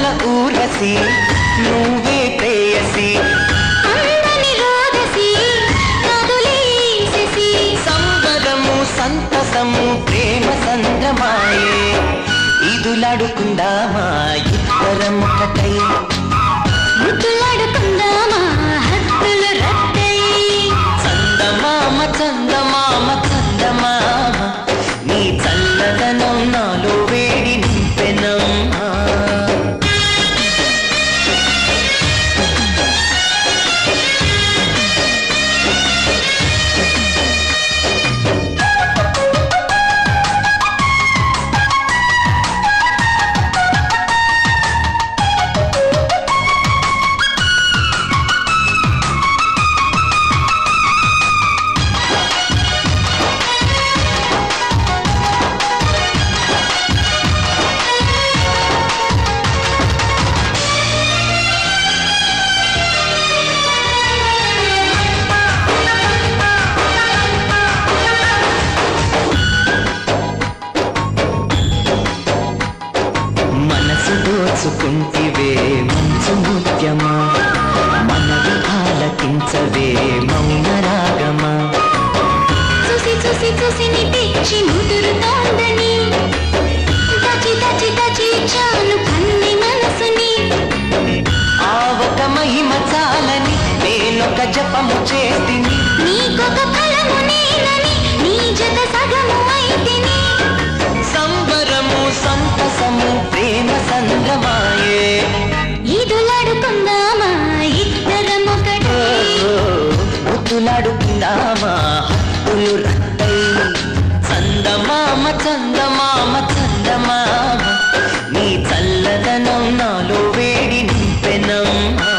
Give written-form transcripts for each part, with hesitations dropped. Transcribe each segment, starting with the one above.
ఊరసి నువ్వే ప్రేయసి అందని రోదసి కదులేసి సంబరము సంతసము ప్రేమ సంద్రమాయే ఇదులాడుకుందామా ఇద్దరం ఒకటై ముద్దులాడుకుందామా హద్దులు రద్దై చందమామ చందమామ చందమామ నీ చల్లదనం నాలో వేడి నింపెనమ్మా దోచుకుంటివే మంచు ముత్యమా మనవి ఆలకించవే మౌన రాగమా చూసి చూసి చూసి నీ పిచ్చి ముదురుతోందని దచి దచి దచి చాలు కన్ని మనసుని ఆ ఒక మహిమ చాలని నేనొక జపము చేస్తిని నీకొక ఫలము నేనని నీ జత సగము అయితిని సంబరము సంతసము ప్రేమ సంద్రమాయే ఇదులాడుకుందామా ఇద్దరం ఒకటే ముద్దులాడుకుందామా హద్దులు రద్దై చందమామ చందమామ చందమామ నీ చల్లదనం నాలో వేడి నింపెనమ్మా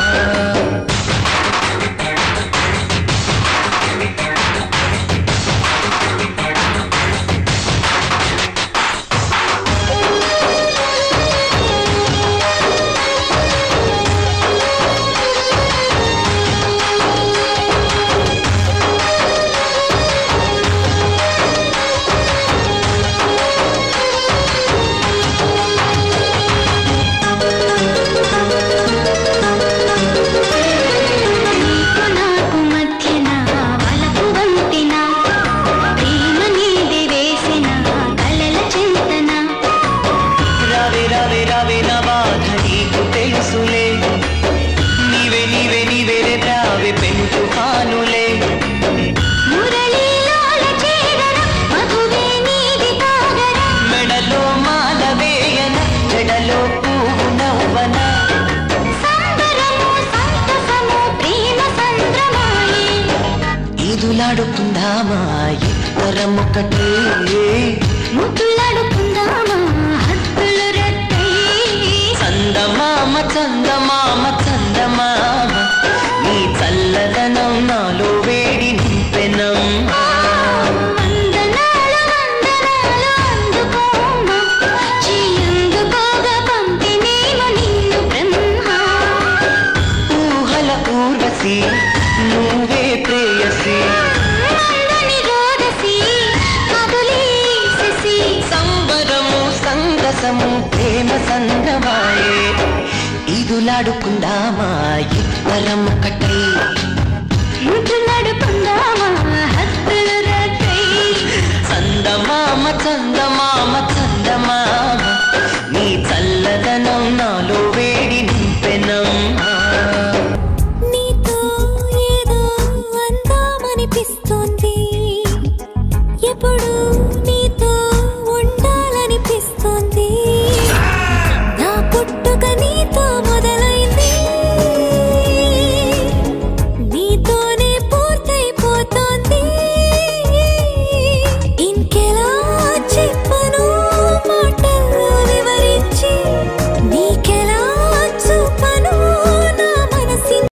ముద్దులాడుకుందామా ఇద్దరం ఒకటే ముద్దులాడుకుందామా హద్దులు రద్దై చందమామ చందమామ చందమామ నీ చల్లదనం నాలో వేడి నింపెనమ్మా వందనాలు వందనాలు అందుకోమా చేయందుకోగా పంపినేమో నిన్ను బ్రహ్మ ఊహల ఊర్వశి నువ్వే ప్రేయసి అందని రోదసి కదులేసి సంబరము సంతసము ప్రేమ సంద్రమాయే ఇదులాడుకుందామా ఇద్దరం